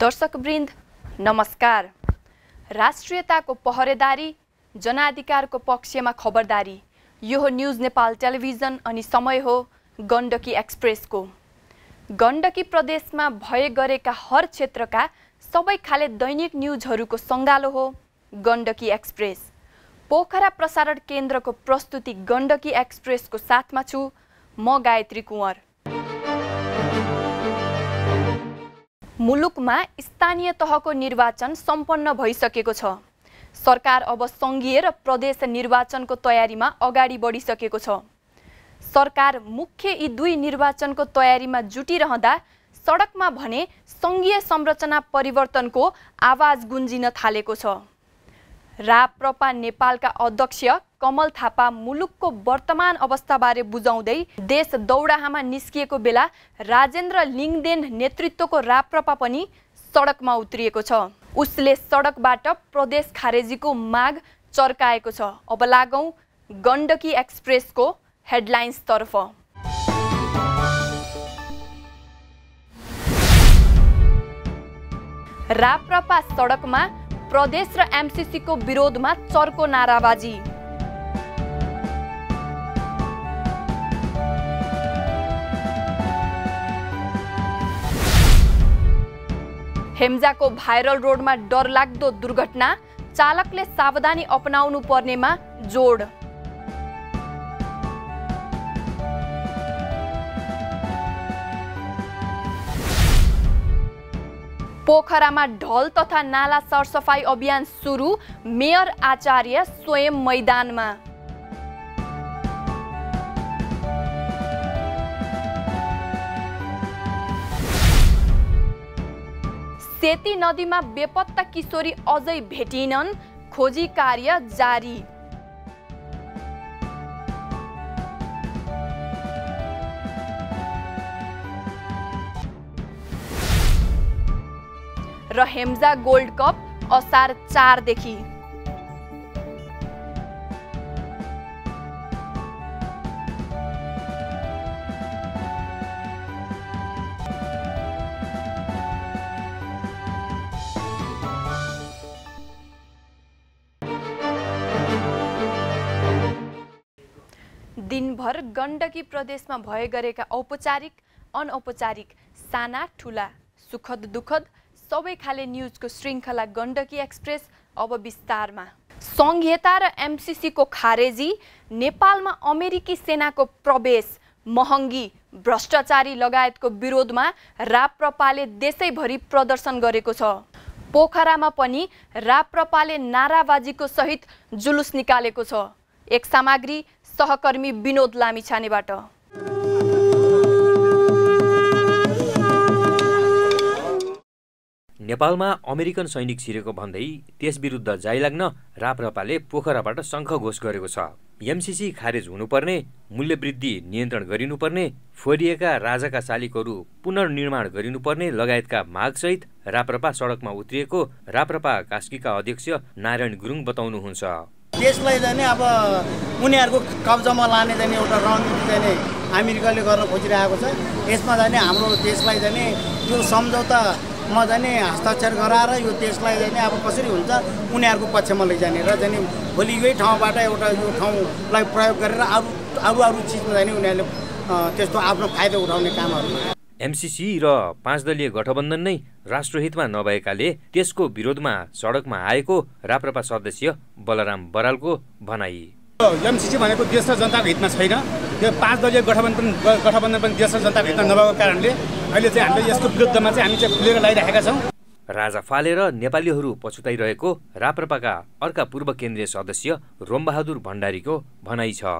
दर्शकवृन्द नमस्कार। राष्ट्रियताको पहरेदारी, जनाधिकारको पक्षमा खबरदारी। यो हो न्यूज नेपाल टेलिभिजन अनि समय हो गण्डकी एक्सप्रेसको। गण्डकी प्रदेशमा भए गरेका हर क्षेत्रका सबै खाले दैनिक न्यूजहरूको सङ्गालो हो गण्डकी एक्सप्रेस। पोखरा प्रसारण केन्द्रको प्रस्तुति गण्डकी एक्सप्रेसको साथमा छु म गायत्री कुँवर। मुलुकमा स्थानीय तहको निर्वाचन सम्पन्न भइसकेको छ। सरकार अब संघीय र प्रदेश निर्वाचनको तयारीमा अगाडि बढिसकेको छ। सरकार मुख्य यी दुई निर्वाचनको तयारीमा जुटिरहँदा सडकमा भने संघीय संरचना परिवर्तनको आवाज गुन्जिन थालेको छ। राप्रपा नेपालका अध्यक्ष कमल थापा मुलुकको वर्तमान अवस्थाबारे बुझाउँदै देश दौडाहामा निस्किएको बेला राजेन्द्र लिङदेन नेतृत्वको राप्रपा पनि सडकमा उत्रिएको छ। उसले सडकबाट प्रदेश खारेजीको माग चर्काएको छ। अब लागौं गण्डकी एक्सप्रेसको हेडलाइन्स तर्फ। राप्रपा सडकमा, प्रदेश र एमसीसी को विरोधमा चर्को नाराबाजी। हेम्जाको भाइरल रोडमा डरलाग्दो दुर्घटना, चालकले सावधानी अपनाउनु पर्नेमा जोड। पोखरामा ढल तथा नाला सरसफाई अभियान सुरु, मेयर आचार्य स्वयं मैदानमा। सेती नदीमा बेपत्ता किशोरी अझै भेटिनन्, खोजी कार्य जारी। र हेम्जा गोल्ड कप असार 4 देखि। दिनभर गण्डकी प्रदेशमा भए गरेका औपचारिक, अनौपचारिक, साना ठुला, सुखद दुखद सबै खाले न्यूजको श्रृङ्खला गण्डकी एक्सप्रेस अब विस्तारमा। संघीयता र एमसीसी को खारेजी, नेपालमा अमेरिकी सेनाको प्रवेश, महँगी, भ्रष्टाचारी लगायतको विरोधमा राप्रपाले देशैभरि प्रदर्शन गरेको छ। पोखरामा पनि राप्रपाले नाराबाजीको सहित जुलुस निकालेको छ। एक सामग्री सहकर्मी विनोद लामिछानेबाट। नेपालमा अमेरिकन सैनिक छिरेको भन्दै त्यस विरुद्ध जाइ लाग्न राप्रपाले पोखराबाट शङ्ख घोष गरेको छ। एमसीसी खारेज हुनुपर्ने, मूल्यवृद्धि नियन्त्रण गरिनुपर्ने, फोरिएका राजाका शालिगहरू पुनर्निर्माण गरिनुपर्ने लगायतका मागसहित राप्रपा सडकमा उत्रिएको राप्रपा कास्कीका अध्यक्ष नारायण गुरुङ बताउनुहुन्छ। देशलाई चाहिँ अब उनीहरूको कब्जामा लाने चाहिँ एउटा रणनीति चाहिँ अमेरिकाले गर्न खोजिरहेको छ। यसमा चाहिँ हाम्रो देशलाई चाहिँ यो सम्झौतामा चाहिँ हस्ताक्षर गराएर यो देशलाई चाहिँ अब कसरी हुन्छ उनीहरूको पक्षमा लैजाने र चाहिँ भोलि यही ठाउँबाट एउटा यो ठाउँलाई प्रयोग गरेर अरू चिजमा चाहिँ उनीहरूले त्यस्तो आफ्नो फाइदा उठाउने कामहरू। एमसीसी र 5 दलीय गठबन्धन नै राष्ट्रहितमा नभएकाले त्यसको विरोधमा सडकमा आएको राप्रपा सदस्य बलराम बरालको भनाई। एमसीसी भनेको देश र जनताको हितमा छैन। त्यो 5 दलीय गठबन्धन पनि देश र जनताको हितमा नभएको कारणले अहिले चाहिँ हामीले यसको विरुद्धमा चाहिँ हामी चाहिँ खुलेर लगाइरहेका छौँ। राजा फालेर नेपालीहरू पछुताइरहेको राप्रपाका अर्का पूर्व केन्द्रीय सदस्य रोमबहादुर भण्डारीको भनाइ छ।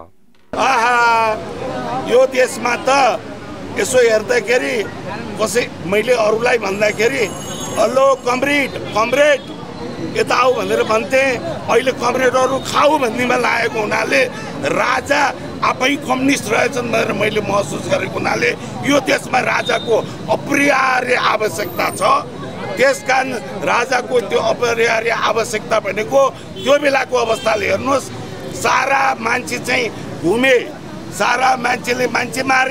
यो देशमा त यसो हेर्दाखेरि कसै मैले अरूलाई भन्दाखेरि हेलो कमरेड यता आऊ भनेर भन्थे। अहिले कमरेडहरू खाऊ भन्नेमा लागेको हुनाले राजा आफै कम्युनिस्ट रहेछन् भनेर मैले महसुस गरेको हुनाले यो देशमा राजाको अपरिहार्य आवश्यकता छ। त्यसकारण राजाको त्यो अपरिहार्य आवश्यकता भनेको त्यो बेलाको अवस्थाले हेर्नुहोस्, सारा मान्छे चाहिँ घुमे, सारा मान्छेले मान्छे मारे,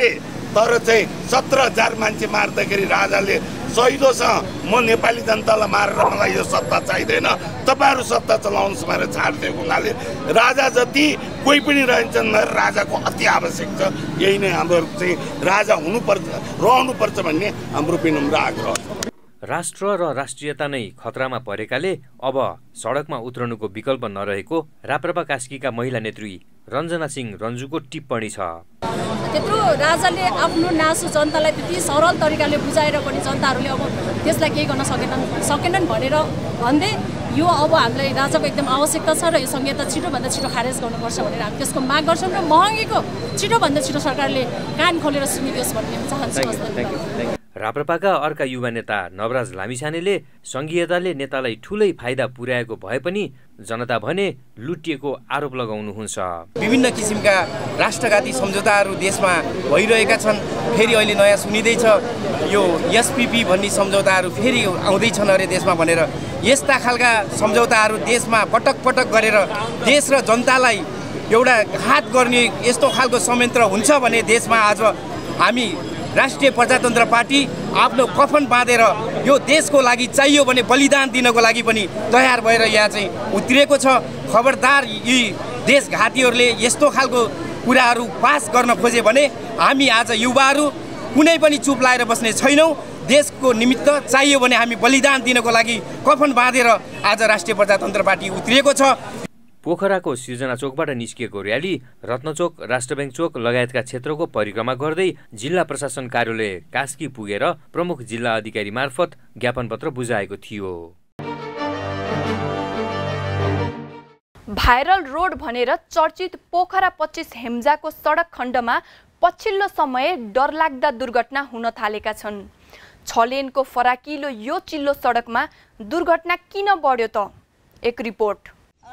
तर चाहिँ 17,000 मान्छे मार्दाखेरि राजाले सहिलोसँग म नेपाली जनतालाई मारेर मलाई यो सत्ता चाहिँदैन, तपाईँहरू सत्ता चलाउनुहोस् भनेर छाडिदिएको हुनाले राजा जति कोही पनि रहन्छन् राजाको अति आवश्यक छ। यही नै हाम्रो चाहिँ राजा हुनुपर्छ, रहनुपर्छ भन्ने हाम्रो विनम्र आग्रह छ। राष्ट्र र राष्ट्रियता नै खतरामा परेकाले अब सडकमा उत्रनुको विकल्प नरहेको राप्रपा कास्कीका महिला नेत्री रञ्जना सिंह रन्जुको टिप्पणी छ। त्यत्रो राजाले आफ्नो नासो जनतालाई त्यति सरल तरिकाले बुझाएर पनि जनताहरूले अब त्यसलाई केही गर्न सकेनन् भनेर भन्दै यो अब हामीलाई राजाको एकदम आवश्यकता छ र यो संहिता छिटोभन्दा छिटो खारेज गर्नुपर्छ भनेर हामी त्यसको माग गर्छौँ र महँगीको छिटोभन्दा छिटो सरकारले कान खोलेर सुनिदियोस् भन्ने हामी चाहन्छौँ। राप्रपाका अर्का युवा नेता नवराज लामिछानेले संघीयताले नेतालाई ठूलै फाइदा पुर्याएको भए पनि जनता भने लुटिएको आरोप लगाउनुहुन्छ। विभिन्न किसिमका राष्ट्रघाती सम्झौताहरू देशमा भइरहेका छन्। फेरि अहिले नयाँ सुनिँदैछ यो एसपीपी भन्ने सम्झौताहरू फेरि आउँदैछन् अरे देशमा भनेर। यस्ता खालका सम्झौताहरू देशमा पटक पटक गरेर देश र जनतालाई एउटा घात गर्ने यस्तो खालको संयन्त्र हुन्छ भने देशमा आज हामी राष्ट्रिय प्रजातन्त्र पार्टी आफ्नो कफन बाँधेर यो देशको लागि चाहियो भने बलिदान दिनको लागि पनि तयार भएर यहाँ चाहिँ उत्रिएको छ। खबरदार यी देशघातीहरूले यस्तो खालको कुराहरू पास गर्न खोजे भने हामी आज युवाहरू कुनै पनि चुप लाएर बस्ने छैनौँ। देशको निमित्त चाहियो भने हामी बलिदान दिनको लागि कफन बाँधेर आज राष्ट्रिय प्रजातन्त्र पार्टी उत्रिएको छ। पोखराको सिर्जना चोकबाट निस्किएको र्याली रत्नचोक, राष्ट्रब्याङ्क चोक लगायतका क्षेत्रको परिक्रमा गर्दै जिल्ला प्रशासन कार्यालय कास्की पुगेर प्रमुख जिल्ला अधिकारी मार्फत ज्ञापन पत्र बुझाएको थियो। भाइरल रोड भनेर चर्चित पोखरा 25 हेम्जाको सडक खण्डमा पछिल्लो समय डरलाग्दा दुर्घटना हुन थालेका छन्। 6 लेनको फराकिलो यो चिल्लो सडकमा दुर्घटना किन बढ्यो त? एक रिपोर्ट।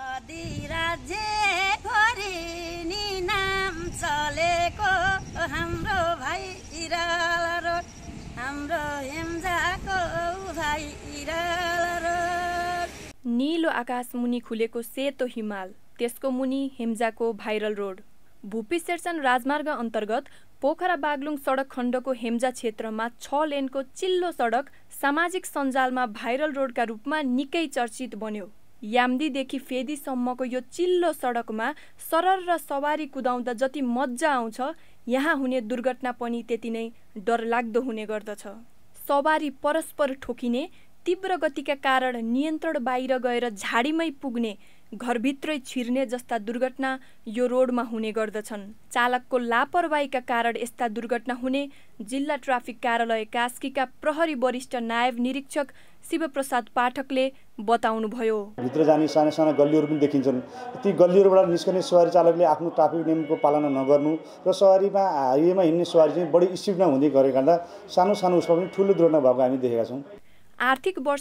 नीलो आकाश मुनि खुलेको सेतो हिमाल, त्यसको मुनि हेम्जाको भाइरल रोड। भूपी शेरचन राजमार्ग अन्तर्गत पोखरा बागलुङ सडक खण्डको हेम्जा क्षेत्रमा 6 लेनको चिल्लो सडक सामाजिक सञ्जालमा भाइरल रोडका रूपमा निकै चर्चित बन्यो। याम्दीदेखि फेदीसम्मको यो चिल्लो सडकमा सरर र सवारी कुदाउँदा जति मजा आउँछ, यहाँ हुने दुर्घटना पनि त्यति नै डरलाग्दो हुने गर्दछ। सवारी परस्पर ठोकिने, तीव्र गतिका कारण नियन्त्रण बाहिर गएर झाडीमै पुग्ने, घरभित्रै छिर्ने जस्ता दुर्घटना यो रोडमा हुने गर्दछन्। चालकको लापरवाहीका कारण यस्ता दुर्घटना हुने जिल्ला ट्राफिक कार्यालय कास्कीका प्रहरी वरिष्ठ नायब निरीक्षक शिवप्रसाद पाठकले बताउनुभयो। भित्र जाने साना साना गल्लीहरू पनि देखिन्छन्। ती गल्लीहरूबाट निस्कने सवारी चालकले आफ्नो ट्राफिक नियमको पालना नगर्नु र सवारीमा हाइवेमा हिँड्ने सवारी चाहिँ बढी स्पिडमा हुँदै गरेको कारणले सानो सानो उसमा पनि ठुलो दुर्घटना भएको हामी देखेका छौँ। आर्थिक वर्ष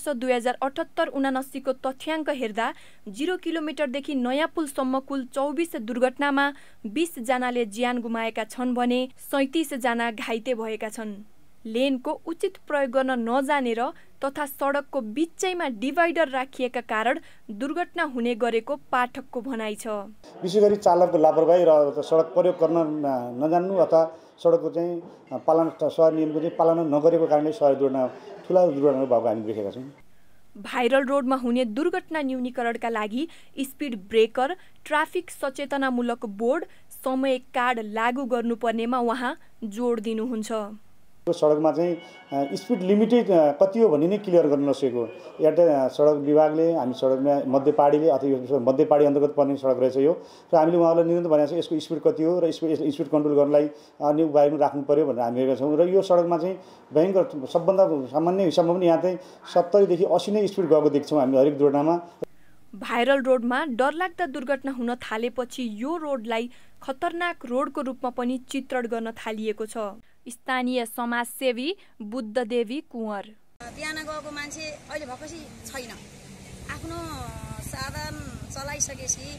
2078-79 को तथ्याङ्क हेर्दा 0 किलोमिटरदेखि नयाँ पुलसम्म कुल 24 दुर्घटनामा 20 जनाले ज्यान गुमाएका छन् भने 37 जना घाइते भएका छन्। लेनको उचित प्रयोग गर्न नजानेर तथा सडकको बिचैमा डिभाइडर राखिएका कारण दुर्घटना हुने गरेको पाठकको भनाइ छ। विशेष गरी चालकको लापरवाही र सडक प्रयोग गर्न नजान्नु अथवा सडकको चाहिँ पालना सवारी नियमको चाहिँ पालना नगरेको कारणले सवारी दुर्घटना ठुला दुर्घटना भएको हामी देखेका छौँ। भाइरल रोडमा हुने दुर्घटना न्यूनीकरणका लागि स्पिड ब्रेकर, ट्राफिक सचेतनामूलक बोर्ड, समय कार्ड लागू गर्नुपर्नेमा उहाँ जोड दिनुहुन्छ। सडकमा चाहिँ स्पिड लिमिटेड कति हो भन्ने नै क्लियर गर्न नसकेको एउटा सडक विभागले हामी सडकमा मध्यपाडीले अथवा मध्यपाडी अन्तर्गत पर्ने सडक रहेछ यो र हामीले उहाँलाई निरन्तर भनेको छ यसको स्पिड कति हो र स्पिड कन्ट्रोल गर्नलाई अन्य उपाय पनि राख्नु पर्यो भनेर हामी हेरेका छौँ। र यो सडकमा चाहिँ भयङ्कर सबभन्दा सामान्य हिसाबमा पनि यहाँ चाहिँ 70 देखि 80 नै स्पिड गएको देख्छौँ हामी हरेक दुर्घटनामा। भाइरल रोडमा डरलाग्दा दुर्घटना हुन थालेपछि यो रोडलाई खतरनाक रोडको रूपमा पनि चित्रण गर्न थालिएको छ। स्थानीय समाजसेवी बुद्धदेवी कुँवर बिहान गएको मान्छे अहिले भएपछि छैन। आफ्नो साधन चलाइसकेपछि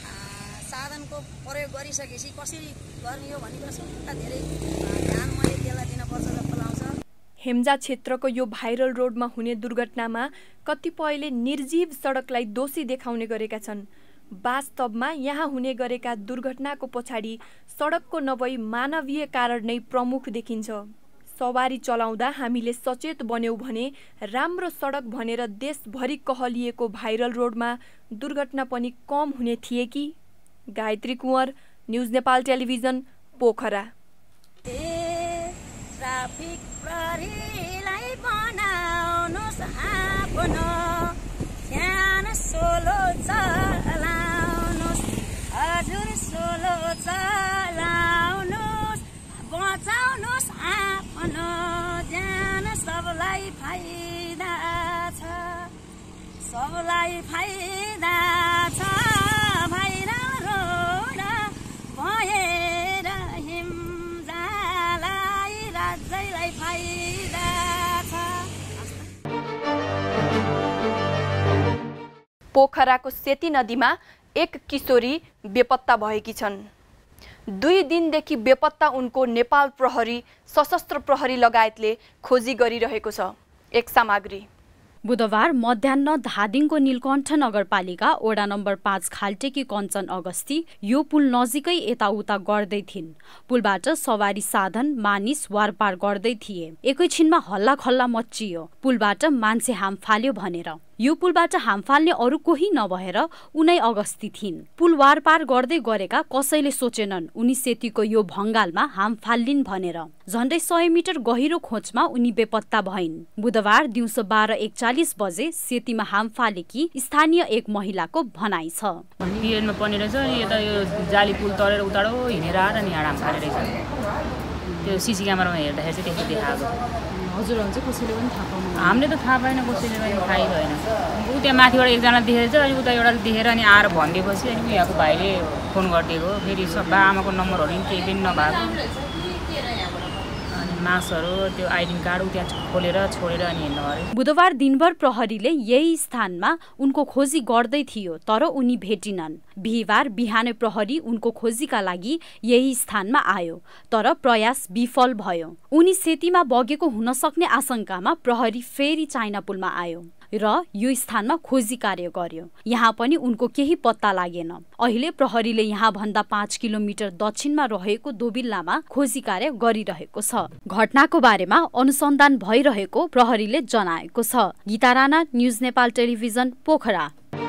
साधनको प्रयोग गरिसकेपछि कसरी गर्ने हो भन्ने कुरा सबैभन्दा धेरै ध्यान मैले त्यसलाई दिनुपर्छ जस्तो लाग्छ। हेम्जा क्षेत्रको यो भाइरल रोडमा हुने दुर्घटनामा कतिपयले निर्जीव सडकलाई दोषी देखाउने गरेका छन्। वास्तवमा यहाँ हुने गरेका दुर्घटनाको पछाडि सडकको नभई मानवीय कारण नै प्रमुख देखिन्छ। सवारी चलाउँदा हामीले सचेत बन्यौं भने राम्रो सडक भनेर देशभरि कहलिएको भाइरल रोडमा दुर्घटना पनि कम हुने थिए कि। Gayatri Kunwar, news Nepal television, Pokhara. Traffic प्रहरीलाई बनाउनुस् आफ्नो ध्यान सोलो चलाउनुस् हजुर सोलो चलाउनुस् बचाउनुस् आफ्नो ध्यान सबलाई फाइदा छ सबलाई फाइदा छ भाइरल रोड भएर हिमजालाई राज्यलाई फाइदा छ। पोखराको सेती नदीमा एक किशोरी बेपत्ता भएकी छन्। 2 दिनदेखि बेपत्ता उनको नेपाल प्रहरी, सशस्त्र प्रहरी लगायतले खोजी गरिरहेको छ। एक सामग्री। बुधबार मध्याह्न धादिङको नीलकण्ठ नगरपालिका वडा नम्बर 5 खाल्टेकी कञ्चन अगस्ती यो पुल नजिकै यताउता गर्दै थिइन्। पुलबाट सवारी साधन मानिस वारपार गर्दै थिए। एकैछिनमा हल्ला खल्ला मच्चियो। पुलबाट मान्छे हाम फाल्यो भनेर। यो पुलबाट हाम फाल्ने अरू कोही नभएर उनै अगस्ती थिइन्। पुल वारपार गर्दै गरेका कसैले सोचेनन् उनी सेतीको यो भङ्गालमा हाम फाल्लिन् भनेर। झण्डै 100 मिटर गहिरो खोजमा उनी बेपत्ता भइन्। बुधबार दिउँसो 12:41 बजे सेतीमा हाम फालेकी स्थानीय एक महिलाको भनाइ छ। पिएनमा पर्ने रहेछ अनि यता यो जाली पुल तरेर उताडो हिँडेर आएर अनि हाम फाले रहेछ। त्यो सीसी क्यामेरामा हेर्दाखेरि चाहिँ त्यस्तो देखाएको। हजुरहरू चाहिँ कसैले पनि थाहा पाउनु? हामीले त थाहा पाएन, कसैले पनि थाहै भएन। ऊ त्यहाँ माथिबाट एकजना देखेछ अनि उता एउटा देखेर अनि आएर भनिदिएपछि अनि यहाँको भाइले फोन गरिदिएको। फेरि बा आमाको नम्बरहरू पनि केही पनि नभएको अनि मासहरू त्यो आइडेन्टी कार्ड त्यहाँ खोलेर छोडेर अनि हिँड्नु अरे। बुधबार दिनभर प्रहरीले यही स्थानमा उनको खोजी गर्दै थियो तर उनी भेटिनन्। बिहिबार बिहानै प्रहरी उनको खोजीका लागि यही स्थानमा आयो तर प्रयास विफल भयो। उनी सेतीमा बगेको हुन सक्ने आशंकामा प्रहरी फेरि चाइना पुलमा आयो र यो स्थानमा खोजी कार्य गर्यो। यहाँ पनि उनको केही पत्ता लागेन। अहिले प्रहरीले यहाँ भन्दा 5 किलोमिटर दक्षिणमा रहेको दोबिल्लामा खोजी कार्य गरिरहेको छ। घटनाको बारेमा अनुसन्धान भइरहेको प्रहरीले जनाएको छ। Geeta Rana, news Nepal television, Pokhara.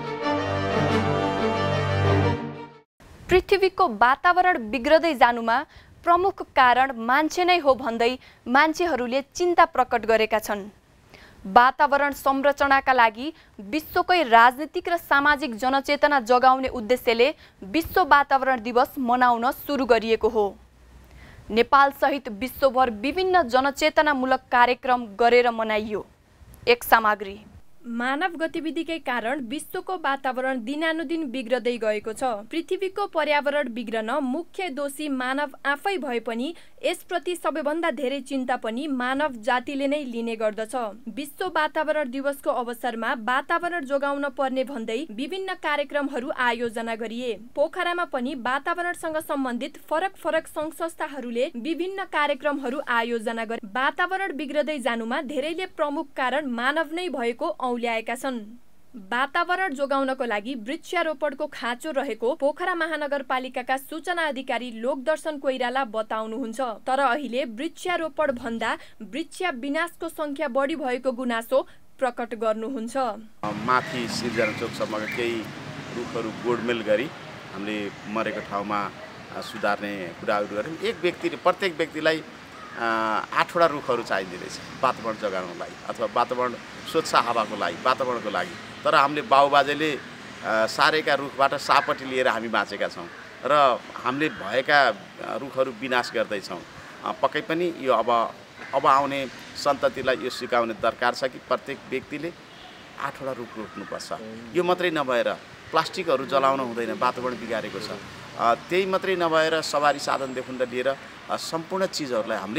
पृथ्वीको वातावरण बिग्रदै जानुमा प्रमुख कारण मान्छे नै हो भन्दै मान्छेहरूले चिन्ता प्रकट गरेका छन्। वातावरण संरक्षणका लागि विश्वकै राजनीतिक र सामाजिक जनचेतना जगाउने उद्देश्यले विश्व वातावरण दिवस मनाउन सुरु गरिएको हो। नेपाल सहित विश्वभर विभिन्न जनचेतनामूलक कार्यक्रम गरेर मनाइयो। एक सामग्री। मानव गतिविधिकै कारण विश्वको वातावरण दिनानुदिन बिग्रदै गएको छ। पृथ्वीको पर्यावरण बिग्रन मुख्य दोषी मानव आफै भए पनि यसप्रति सबैभन्दा धेरै चिन्ता पनि मानव जातिले नै लिने गर्दछ। विश्व वातावरण दिवसको अवसरमा वातावरण जोगाउन पर्ने भन्दै विभिन्न कार्यक्रमहरू आयोजना गरिए। पोखरामा पनि वातावरणसँग सम्बन्धित फरक फरक संघ संस्थाहरूले विभिन्न कार्यक्रमहरू आयोजना गरे। वातावरण बिग्रदै जानुमा धेरैले प्रमुख कारण मानव नै भएको ल्याएका छन्। वातावरण जोगाउनको लागि वृक्षारोपणको खाँचो रहेको पोखरा महानगरपालिकाका सूचना अधिकारी लोकदर्शन कोइराला बताउनुहुन्छ। तर अहिले वृक्षारोपण भन्दा वृक्ष विनाशको संख्या बढी भएको गुनासो प्रकट गर्नुहुन्छ। माथि सिर्जना चोकसम्मका केही रुखहरू गोडमेल गरी हामीले मरेको ठाउँमा सुधार्ने कुराहरू गर्यौँ। एक व्यक्तिले प्रत्येक व्यक्तिलाई 8वटा रुखहरू चाहिँदो रहेछ वातावरण जोगाउनको लागि अथवा वातावरण स्वच्छ हावाको लागि, वातावरणको लागि। तर हामीले बाबुबाजेले सारेका रुखबाट सापट्टि लिएर हामी बाँचेका छौँ र हामीले भएका रुखहरू विनाश गर्दैछौँ। पक्कै पनि यो अब आउने सन्ततिलाई यो सिकाउने दरकार छ कि प्रत्येक व्यक्तिले 8वटा रुख रोप्नुपर्छ। यो मात्रै नभएर प्लास्टिकहरू जलाउन हुँदैन, वातावरण बिगारेको छ। त्यही मात्रै नभएर सवारी साधनदेखि लिएर सम्पूर्ण चिजहरूलाई हामीले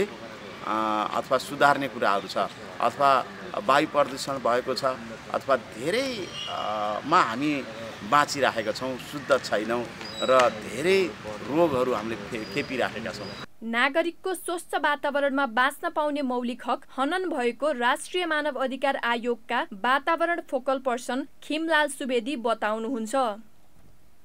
अथवा सुधार्ने कुराहरू छ अथवा वायु प्रदूषण भएको छ अथवा धेरैमा हामी बाँचिराखेका छौँ, शुद्ध छैनौँ र धेरै रोगहरू हामीले खेपिराखेका छौँ। नागरिकको स्वस्थ वातावरणमा बाँच्न पाउने मौलिक हक हनन भएको राष्ट्रिय मानव अधिकार आयोगका वातावरण फोकल पर्सन खिमलाल सुवेदी बताउनुहुन्छ।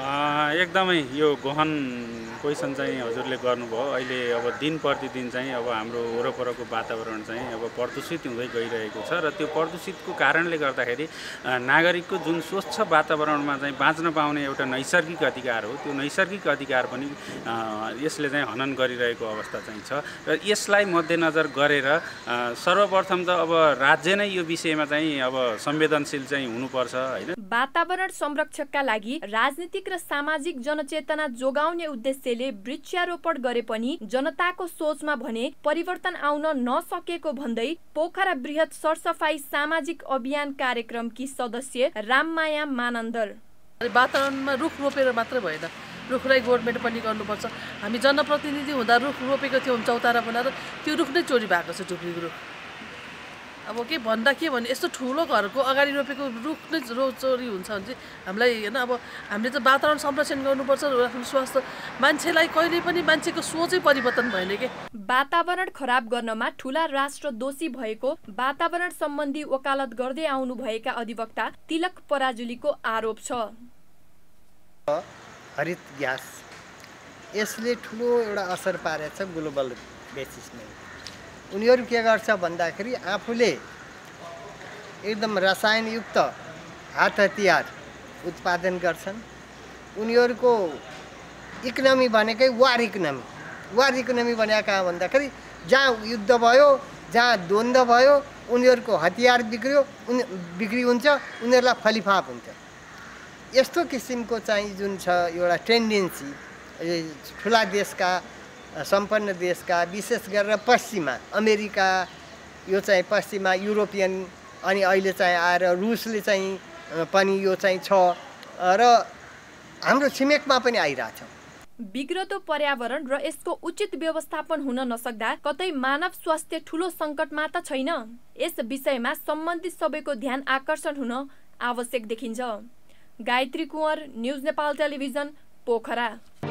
एकदमै यो गहन क्वेसन चाहिँ हजुरले गर्नुभयो। अहिले अब दिन प्रतिदिन चाहिँ अब हाम्रो वरपरको वातावरण चाहिँ अब प्रदूषित हुँदै गइरहेको छ र त्यो प्रदूषितको कारणले गर्दाखेरि नागरिकको जुन स्वच्छ वातावरणमा चाहिँ बाँच्न पाउने एउटा नैसर्गिक अधिकार हो, त्यो नैसर्गिक अधिकार पनि यसले चाहिँ हनन गरिरहेको अवस्था चाहिँ छ र यसलाई मध्यनजर गरेर सर्वप्रथम त अब राज्य नै यो विषयमा चाहिँ अब संवेदनशील चाहिँ हुनुपर्छ हैन। वातावरण संरक्षणका लागि राजनीतिक र सामाजिक जनचेतना जोगाउने उद्देश्यले वृक्षारोपण गरे पनि जनताको सोचमा भने परिवर्तन आउन नसकेको भन्दै पोखरा बृहत सरसफाई सामाजिक अभियान कार्यक्रमकी सदस्य राममाया मानन्दर, वातावरणमा रुख रोपेर मात्रै भएन, रुखलाई गोडमेन्ट पनि गर्नुपर्छ। हामी जनप्रतिनिधि हुँदा रुख रोपेको थियौँ चौतारा बनाएर, त्यो रुख नै चोरी भएको छ, ढुक्रीको रुख। अब के भन्दा के भने यस्तो ठुलो घरको अगाडि रोपेको रुख नै चोरी हुन्छ भने चाहिँ हामीलाई होइन अब हामीले चाहिँ वातावरण संरक्षण गर्नुपर्छ। आफ्नो स्वास्थ्य मान्छेलाई कहिले पनि मान्छेको सोचै परिवर्तन भएन के। वातावरण खराब गर्नमा ठूला राष्ट्र दोषी भएको वातावरण सम्बन्धी वकालत गर्दै आउनुभएका अधिवक्ता तिलक पराजुलीको आरोप छ। हरित ग्यास यसले ठुलो एउटा असर पारेको छ ग्लोबल बेसिसमा। उनीहरू के गर्छ भन्दाखेरि आफूले एकदम रसायनयुक्त हात हतियार उत्पादन गर्छन्। उनीहरूको इकोनोमी भनेकै वार इकोनोमी। वार इकोनोमी भनेको कहाँ भन्दाखेरि जहाँ युद्ध भयो, जहाँ द्वन्द्व भयो, उनीहरूको हतियार बिक्री हुन्छ, उनीहरूलाई फलिफाप हुन्छ। यस्तो किसिमको चाहिँ जुन छ एउटा टेन्डेन्सी ठुला देशका सम्पन्न देशका विशेष गरेर पश्चिमा अमेरिका, यो चाहिँ पश्चिमा युरोपियन अनि अहिले चाहिँ आएर रुसले चाहिँ पनि यो चाहिँ छ र हाम्रो छिमेकमा पनि आइरहेछ। बिग्रदो पर्यावरण र यसको उचित व्यवस्थापन हुन नसक्दा कतै मानव स्वास्थ्य ठूलो सङ्कटमा त छैन? यस विषयमा सम्बन्धित सबैको ध्यान आकर्षण हुन आवश्यक देखिन्छ। Gayatri Kunwar, news Nepal television, Pokhara.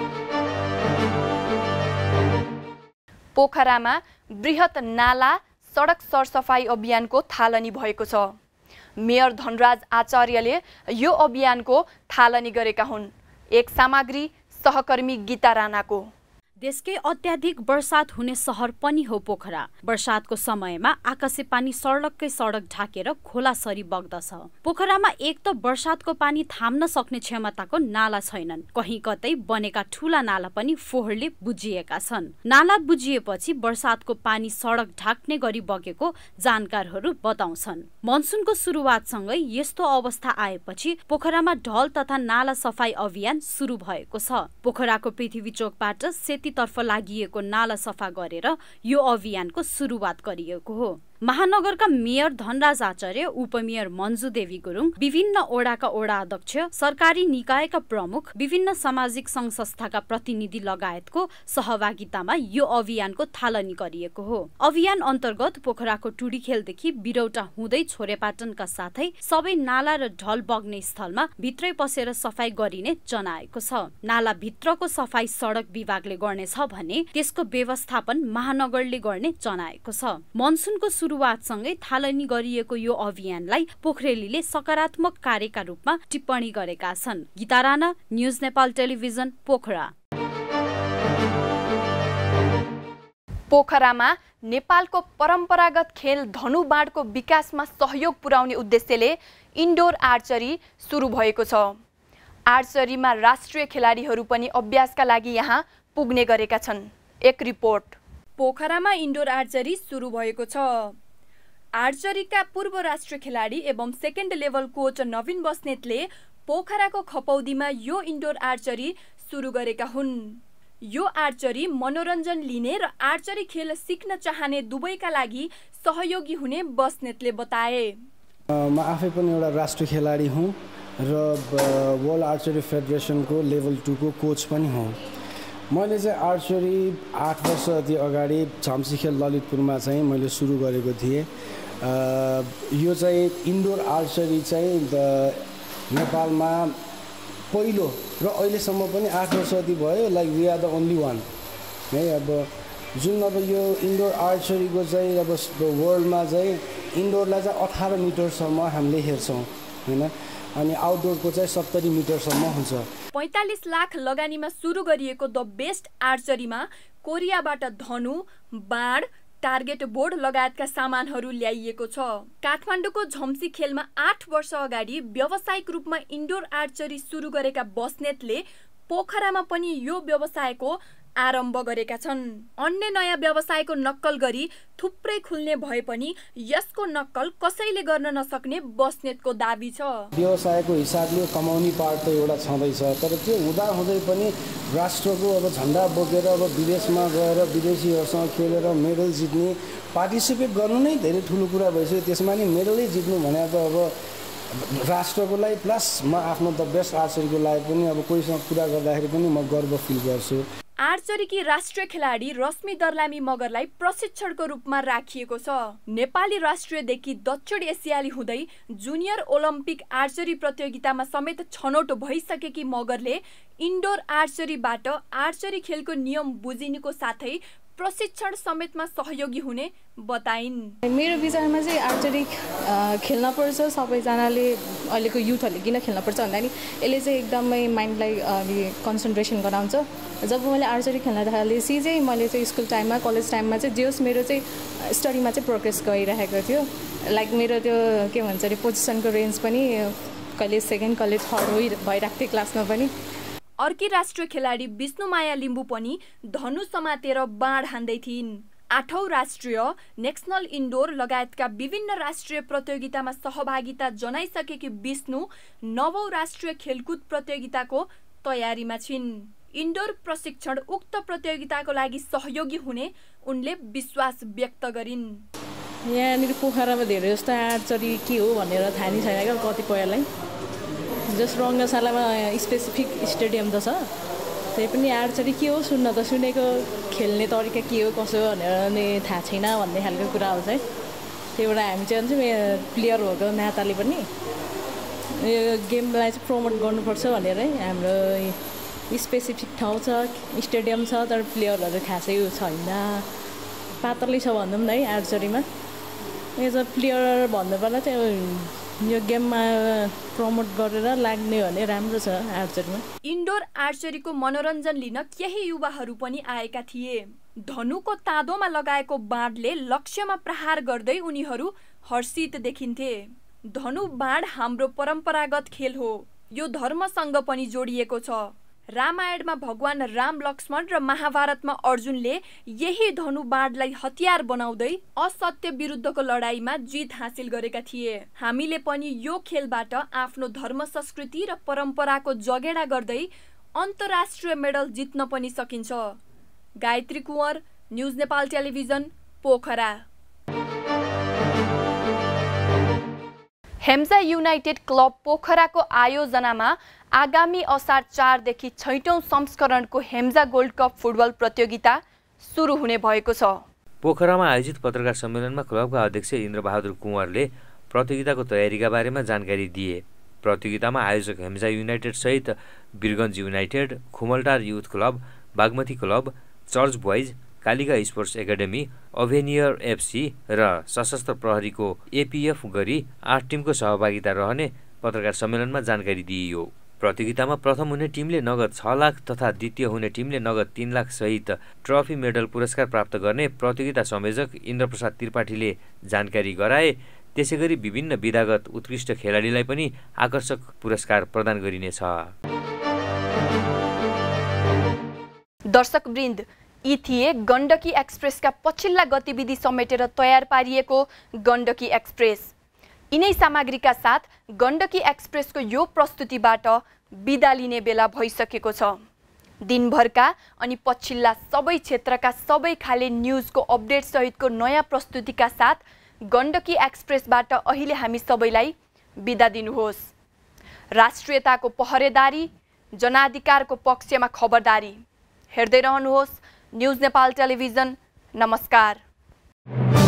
पोखरामा बृहत नाला सडक सरसफाई अभियानको थालनी भएको छ। मेयर धनराज आचार्यले यो अभियानको थालनी गरेका हुन्। एक सामग्री सहकर्मी गीता राणाको। देशकै अत्याधिक वर्षात हुने सहर पनि हो पोखरा। वर्षातको समयमा आकाशे पानी सडककै सडक ढाकेर खोलासरी बग्दछ। पोखरामा एक त वर्षातको पानी थाम्न सक्ने क्षमताको नाला छैनन्, कहीँ कतै बनेका ठूला नाला पनि फोहोरले बुझिएका छन्। नाला बुझिएपछि वर्षातको पानी सडक ढाक्ने गरी बगेको जानकारहरू बताउँछन्। मनसुनको सुरुवातसँगै यस्तो अवस्था आएपछि पोखरामा ढल तथा नाला सफाई अभियान सुरु भएको छ। पोखराको पृथ्वी चोकबाट तर्फ लागिएको नाला सफा गरेर यो अभियानको सुरुवात गरिएको हो। महानगरका मेयर धनराज आचार्य, उपमेयर मन्जु देवी गुरुङ, विभिन्न ओडाका ओडा अध्यक्ष, सरकारी निकायका प्रमुख, विभिन्न सामाजिक सङ्घ संस्थाका प्रतिनिधि लगायतको सहभागितामा यो अभियानको थालनी गरिएको हो। अभियान अन्तर्गत पोखराको टुडीखेलदेखि बिरौटा हुँदै छोरेपाटनका साथै सबै नाला र ढल बग्ने स्थलमा भित्रै पसेर सफाई गरिने जनाएको छ। नाला भित्रको सफाई सडक विभागले गर्नेछ भने त्यसको व्यवस्थापन महानगरले गर्ने जनाएको छ। मनसुनको सुरुवातसँगै थालनी गरिएको यो अभियानलाई पोखरेलीले सकारात्मक कार्यका रूपमा टिप्पणी गरेका छन्। Geeta Rana, news Nepal television, Pokhara. पोखरामा नेपालको परम्परागत खेल धनुबाडको विकासमा सहयोग पुर्याउने उद्देश्यले इन्डोर आर्चरी सुरु भएको छ। आर्चरीमा राष्ट्रिय खेलाडीहरू पनि अभ्यासका लागि यहाँ पुग्ने गरेका छन्। एक रिपोर्ट। पोखरामा इन्डोर आर्चरी सुरु भएको छ। आर्चरीका पूर्व राष्ट्रिय खेलाडी एवं सेकेन्ड लेभल कोच नवीन बस्नेतले पोखराको खपौदीमा यो इन्डोर आर्चरी सुरु गरेका हुन्। यो आर्चरी मनोरञ्जन लिने र आर्चरी खेल सिक्न चाहने दुवैका लागि सहयोगी हुने बस्नेतले बताए। म आफै पनि एउटा राष्ट्रिय खेलाडी हुँ र वर्ल्ड आर्चरी फेडरेसनको लेभल 2 को कोच पनि हुँ। मैले चाहिँ आर्चरी 8 वर्ष अति अगाडि छम्सीखेल ललितपुरमा चाहिँ मैले सुरु गरेको थिएँ। यो चाहिँ इन्डोर आर्चरी चाहिँ नेपालमा पहिलो र अहिलेसम्म पनि 8 वर्ष अति भयो, like we are the only one है। अब जुन अब यो इन्डोर आर्चरीको चाहिँ अब वर्ल्डमा चाहिँ इन्डोरलाई चाहिँ 18 मिटरसम्म हामीले हेर्छौँ होइन, अनि आउटडोरको चाहिँ 70 मिटरसम्म हुन्छ। 45 लाख लगानीमा सुरु गरिएको द बेस्ट आर्चरीमा कोरियाबाट धनु, बाण, टार्गेट बोर्ड लगायतका सामानहरू ल्याइएको छ। काठमाडौँको झम्सी खेलमा 8 वर्ष अगाडि व्यावसायिक रूपमा इन्डोर आर्चरी सुरु गरेका बस्नेतले पोखरामा पनि यो व्यवसायको आरम्भ गरेका छन्। अन्य नयाँ व्यवसायको नक्कल गरी थुप्रै खुल्ने भए पनि यसको नक्कल कसैले गर्न नसक्ने बस्नेतको दाबी छ। व्यवसायको हिसाबले कमाउने पार्ट त एउटा छँदैछ, तर त्यो हुँदा हुँदै पनि राष्ट्रको अब झन्डा बोकेर अब विदेशमा गएर विदेशीहरूसँग खेलेर मेडल जित्ने, पार्टिसिपेट गर्नु नै धेरै ठुलो कुरा भइसक्यो। त्यसमा नि मेडलै जित्नु भने त अब राष्ट्रको लागि प्लस म आफ्नो द बेस्ट आर्चरीको लागि पनि अब कोहीसँग कुरा गर्दाखेरि पनि म गर्व फिल गर्छु। आर्चरीकी राष्ट्रिय खेलाडी रश्मि दर्लामी मगरलाई प्रशिक्षकको रूपमा राखिएको छ। नेपाली राष्ट्रियदेखि दक्षिण एसियाली हुँदै जुनियर ओलम्पिक आर्चरी प्रतियोगितामा समेत छनौट भइसकेकी मगरले इन्डोर आर्चरीबाट आर्चरी खेलको नियम बुझिनुको साथै प्रशिक्षण समेतमा सहयोगी हुने बताइन्। मेरो विचारमा चाहिँ आर्चरी खेल्न पर्छ, सबैजनाले अहिलेको युथहरूले किन खेल्न पर्छ भन्दा नि यसले चाहिँ एकदमै माइन्डलाई कन्सन्ट्रेसन गराउँछ। जब मैले आर्चरी खेल्न थालेपछि चाहिँ मैले चाहिँ स्कुल टाइममा कलेज टाइममा चाहिँ जे होस् मेरो चाहिँ स्टडीमा चाहिँ प्रोग्रेस गरिरहेको थियो। लाइक मेरो त्यो के भन्छ अरे पोजिसनको रेन्ज पनि कहिले सेकेन्ड कहिले थर्ड भइरहेको थियो क्लासमा पनि। अर्की राष्ट्रिय खेलाडी विष्णुमाया लिम्बू पनि धनु समातेर बाण हान्दै थिइन्। 8औं राष्ट्रिय, नेसनल इन्डोर लगायतका विभिन्न राष्ट्रिय प्रतियोगितामा सहभागिता जनाइसकेकी विष्णु 9औं राष्ट्रिय खेलकुद प्रतियोगिताको तयारीमा छिन्। इन्डोर प्रशिक्षण उक्त प्रतियोगिताको लागि सहयोगी हुने उनले विश्वास व्यक्त गरिन्। यहाँनिर पोखरामा धेरै जस्तो आर्चरी के हो भनेर थाहा नै छैन क्या कतिपयलाई। जस रङ्गशालामा स्पेसिफिक स्टेडियम त छ, त्यही पनि आर्चरी के हो सुन्न त सुनेको, खेल्ने तरिका के हो कसो भनेर नि थाहा छैन भन्ने खालको कुरा आउँछ है। त्यही भएर हामी चाहिँ भन्छ प्लेयर भएको नाताले पनि यो गेमलाई चाहिँ प्रमोट गर्नुपर्छ भनेर हाम्रो स्पेसिफिक ठाउँ छ, स्टेडियम छ, तर प्लेयरहरू खासै छैन, पातलै छ भनौँ न है आर्चरीमा। एज अ प्लेयर भन्नुपर्दा चाहिँ यो गेममा प्रमोट गरेर लाग्ने भने राम्रो छ आर्चरीमा। इन्डोर आर्चरीको मनोरञ्जन लिन केही युवाहरू पनि आएका थिए। धनुको तादोमा लगाएको बाणले लक्ष्यमा प्रहार गर्दै उनीहरू हर्षित देखिन्थे। धनु बाण हाम्रो परम्परागत खेल हो, यो धर्मसँग पनि जोडिएको छ। रामायणमा भगवान राम लक्ष्मण र महाभारतमा अर्जुनले यही धनु बाणलाई हतियार बनाउँदै असत्य विरुद्धको लडाईँमा जित हासिल गरेका थिए। हामीले पनि यो खेलबाट आफ्नो धर्म संस्कृति र परम्पराको जगेडा गर्दै अन्तर्राष्ट्रिय मेडल जित्न पनि सकिन्छ। Gayatri Kunwar, news Nepal television, Pokhara. Hemja united club पोखराको आयोजनामा आगामी असार 4 देखि 6औं संस्करणको हेम्जा गोल्ड कप फुटबल प्रतियोगिता सुरु हुने भएको छ। पोखरामा आयोजित पत्रकार सम्मेलनमा क्लबका अध्यक्ष इन्द्रबहादुर कुँवरले प्रतियोगिताको तयारीका बारेमा जानकारी दिए। प्रतियोगितामा आयोजक हेम्जा युनाइटेड सहित Birgunj united, Khumaltar youth club, Bagmati club, church boys, Kalika sports academy, अभेनियर एफसी र सशस्त्र प्रहरीको एपीएफ गरी 8 टिमको सहभागिता रहने पत्रकार सम्मेलनमा जानकारी दिइयो। प्रतियोगितामा प्रथम हुने टिमले नगद 6 लाख तथा द्वितीय हुने टिमले नगद 3 लाख सहित ट्रफी मेडल पुरस्कार प्राप्त गर्ने प्रतियोगिता संयोजक इन्द्रप्रसाद त्रिपाठीले जानकारी गराए। त्यसैगरी विभिन्न विधागत उत्कृष्ट खेलाडीलाई पनि आकर्षक पुरस्कार प्रदान गरिनेछ। दर्शकवृन्द, यी थिए गण्डकी एक्सप्रेसका पछिल्ला गतिविधि समेटेर तयार पारिएको गण्डकी एक्सप्रेस। यिनै सामग्रीका साथ गण्डकी एक्सप्रेसको यो प्रस्तुतिबाट बिदा लिने बेला भइसकेको छ। दिनभरका अनि पछिल्ला सबै क्षेत्रका सबै खाले न्युजको अपडेट सहितको नयाँ प्रस्तुतिका साथ गण्डकी एक्सप्रेसबाट अहिले हामी सबैलाई बिदा दिनुहोस्। राष्ट्रियताको पहरेदारी, जनाधिकारको पक्षमा खबरदारी। हेर्दै रहनुहोस् न्युज नेपाल टेलिभिजन। नमस्कार।